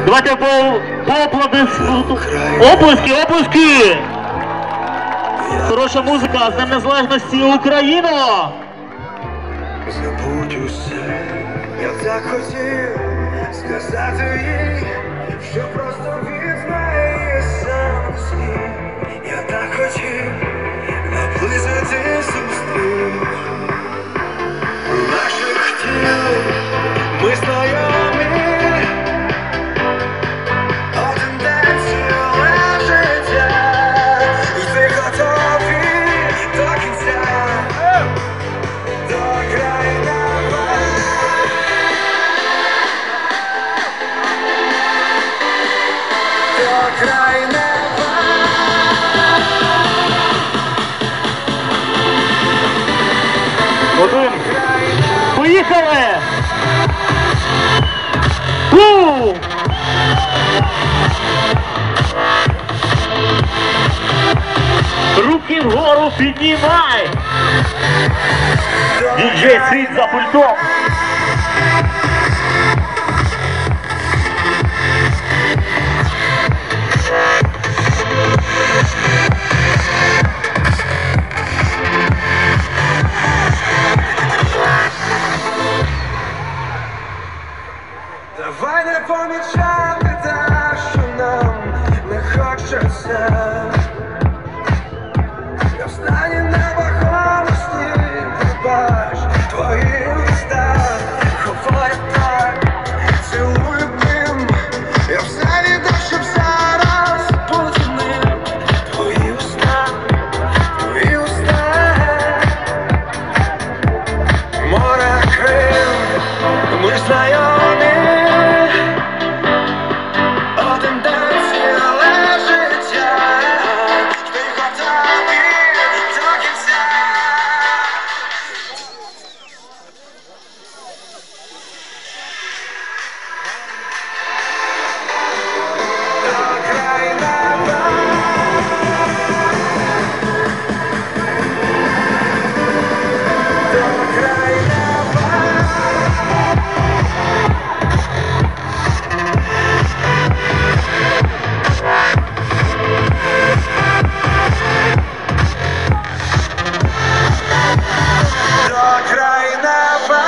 Давайте оплески! Хороша музика, з Днем Незалежності, Україно! Забудь усе, я так хотів сказати їй, що просто відзнає сам світ. Я так хотів наблизити зустріч наших тіл, ми знайомі. Один день ціле життя, і ти готовий до кінця, до краю неба. До краю неба. Один. Поїхали! Руки вгору піднімай! Діджей світ за пультом! Давай не помічати те, що нам не хочеться. Я встані небагомості, побач твої уста, говорять так, цілую ним. Я все віддав, щоб зараз бути ним. Твої уста, море крил, ми ж знайомі. Один день ціле життя, ти готовий до кінця. До краю неба. До краю неба. До краю неба.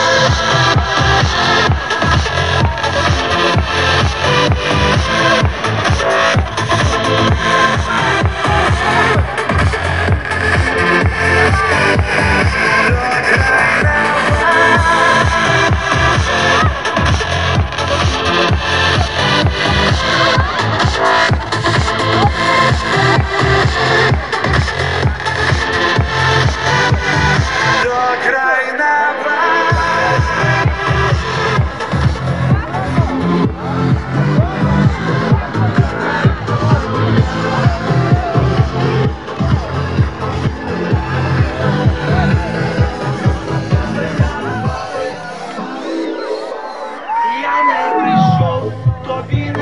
До краю неба. Я не прийшов тобі